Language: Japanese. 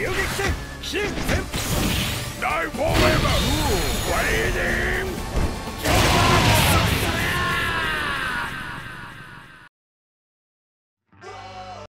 遊撃戦新戦大フォー